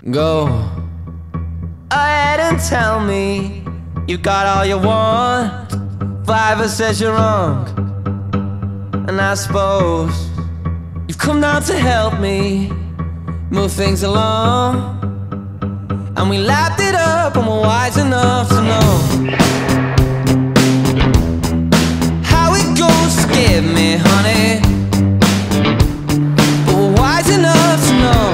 Go ahead and tell me you got all you want. Fiverr says you're wrong, and I suppose you've come down to help me move things along. And we lapped it up and we're wise enough to know how it goes. Forgive me, honey, but we're wise enough to know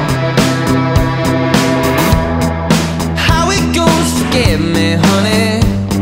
how it goes. Forgive me, honey,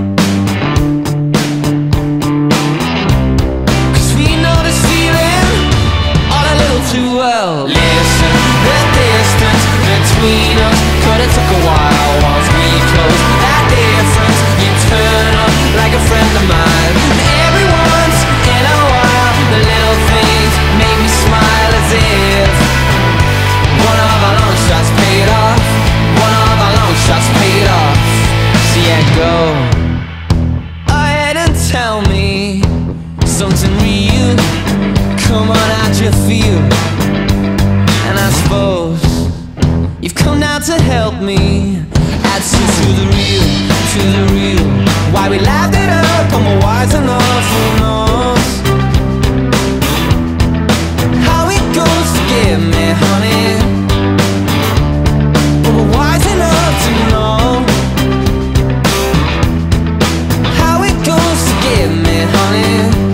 'cause we know this feeling all a little too well. Listen, the distance between us could have took a while. Once we close that difference, you turn up like a friend of mine. Every once in a while, the little things make me smile as if one of our long shots paid off. One of our long shots paid off. So yeah, go ahead and tell me something real. Come on, how'd you feel? And I suppose you've come down to help me add to the real, to the real. Why we laughed it up and we're wise enough, who knows how it goes. Forgive me, honey, but we're wise enough to know how it goes. Forgive me, honey,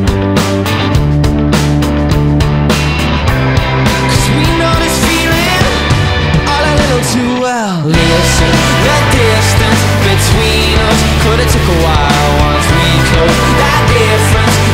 'cause we know this feeling all a little too well. Listen, the distance between us could have took a while. Once we close that difference,